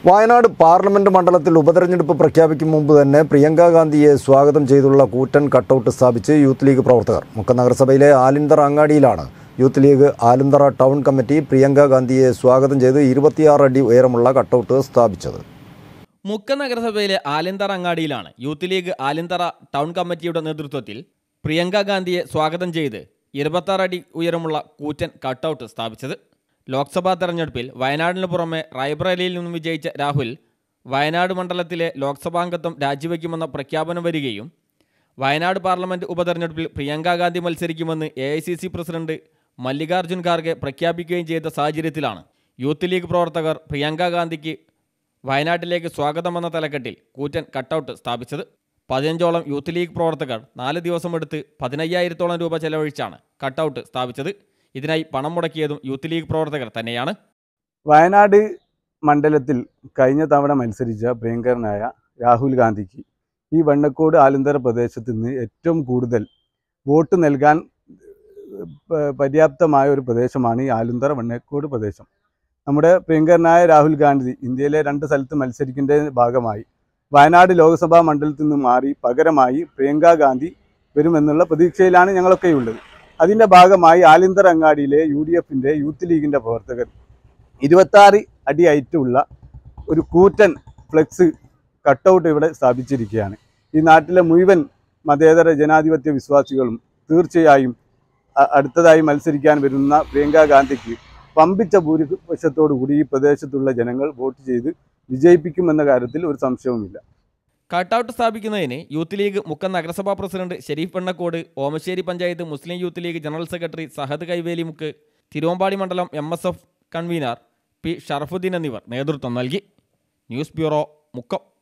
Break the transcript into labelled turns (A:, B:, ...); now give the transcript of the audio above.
A: Wayanad parliament മണ്ഡലത്തിൽ ഉപതെരഞ്ഞെടുപ്പ് പ്രഖ്യാപിക്കും മുമ്പ് തന്നെ പ്രിയങ്ക ഗാന്ധിയെ സ്വാഗതം ചെയ്തുള്ള കൂറ്റൻ കട്ടൗട്ട് സ്ഥാപിച്ച് യൂത്ത് ലീഗ് പ്രവർത്തകർ. മുക്കം നഗരസഭയിലെ ആലിന്തറ അങ്ങാടിയിലാണ് youth league Alinthara town committee Priyanka ഗാന്ധിയെ സ്വാഗതം ചെയ്ത് 26 അടി ഉയരമുള്ള കട്ടൗട്ട് സ്ഥാപിച്ചത്.
B: മുക്കം നഗരസഭയിലെ ആലിന്തറ അങ്ങാടിയിലാണ് യൂത്ത് ലീഗ് ആലിന്തറ ടൗൺ കമ്മിറ്റിയുടെ നേതൃത്വത്തിൽ പ്രിയങ്ക ഗാന്ധിയെ സ്വാഗതം ചെയ്ത് 26 അടി ഉയരമുള്ള കൂറ്റൻ കട്ടൗട്ട് സ്ഥാപിച്ചത്. ലോക്സഭാ തെരഞ്ഞെടുപ്പിൽ വയനാടിന് പുറമെ റായ്ബറേലിയിൽ നിന്നും വിജയിച്ച രാഹുൽ വയനാട് മണ്ഡലത്തിലെ ലോക്സഭാംഗത്വം രാജിവെക്കുമെന്ന പ്രഖ്യാപനം വരികയും വയനാട് പാർലമെൻറ്റ് ഉപതെരഞ്ഞെടുപ്പിൽ പ്രിയങ്ക ഗാന്ധി മത്സരിക്കുമെന്ന് AICC പ്രസിഡന്റ് മല്ലികാർജ്ജുൻ ഖാർഗെ പ്രഖ്യാപിക്കുകയും ചെയ്ത സാഹചര്യത്തിലാണ് യൂത്ത് ലീഗ് പ്രവർത്തകർ പ്രിയങ്ക ഗാന്ധിക്ക് വയനാട്ടിലേക്ക് സ്വാഗതമെന്ന തലക്കെട്ടിൽ കൂറ്റൻ കട്ടൗട്ട് സ്ഥാപിച്ചത്. 15ഓളം യൂത്ത് ലീഗ് പ്രവർത്തകർ 4 ദിവസമെടുത്ത് 15,000-ഓളം രൂപ ചെലവഴിച്ചാണ് കട്ടൗട്ട് സ്ഥാപിച്ചത്. ഇതിനായി പണം മുടക്കിയതും യൂത്ത് ലീഗ് പ്രവർത്തകർ തന്നെയാണ്.
C: വയനാട് മണ്ഡലത്തിൽ കഴിഞ്ഞ തവണ മത്സരിച്ച പ്രിയങ്കരനായ രാഹുൽ ഗാന്ധിക്ക് ഈ വണ്ണക്കോട് ആലിന്തറ പ്രദേശത്ത് നിന്ന് ഏറ്റവും കൂടുതൽ വോട്ട് നൽകാൻ പര്യാപ്തമായ ഒരു പ്രദേശമാണ് ഈ ആലിന്തറ വണ്ണക്കോട് പ്രദേശം. നമ്മുടെ പ്രിയങ്കരനായ രാഹുൽ ഗാന്ധി ഇന്ത്യയിലെ 2 സ്ഥലത്ത് മത്സരിക്കുന്നതിൻ്റെ ഭാഗമായി വയനാട് ലോക്സഭാ മണ്ഡലത്തിൽ നിന്ന് മാറി പകരമായി പ്രിയങ്ക ഗാന്ധി വരുമെന്നുള്ള പ്രതീക്ഷയിലാണ് ഞങ്ങളൊക്കെയുള്ളത്. അതിൻ്റെ ഭാഗമായി ആലിന്തറ അങ്ങാടിയിലെ UDFൻ്റെ യൂത്ത് ലീഗിൻ്റെ പ്രവർത്തകർ 26 അടി ഹൈറ്റുള്ള ഒരു കൂറ്റൻ ഫ്ലെക്സ് കട്ടൗട്ട് ഇവിടെ സ്ഥാപിച്ചിരിക്കുകയാണ്. ഈ നാട്ടിലെ മുഴുവൻ മതേതര ജനാധിപത്യ വിശ്വാസികളും തീർച്ചയായും അടുത്തതായി മത്സരിക്കാൻ വരുന്ന പ്രിയങ്ക ഗാന്ധിക്ക് പമ്പിച്ച ഭൂരിപക്ഷത്തോടുകൂടി ഈ പ്രദേശത്തുള്ള ജനങ്ങൾ വോട്ട് ചെയ്ത് വിജയിപ്പിക്കുമെന്ന കാര്യത്തിൽ ഒരു സംശയവുമില്ല.
B: കട്ടൗട്ട് സ്ഥാപിക്കുന്നതിന് യൂത്ത് ലീഗ് മുക്കം നഗരസഭാ president Sharif Vennakkod, Omassery panchayat Muslim youth league general secretary Sahad Kaivelimukku, Thiruvambady മണ്ഡലം MSF കൺവീനർ P ഷറഫുദ്ദീൻ എന്നിവർ നേതൃത്വം നൽകി. News bureau, Mukkam.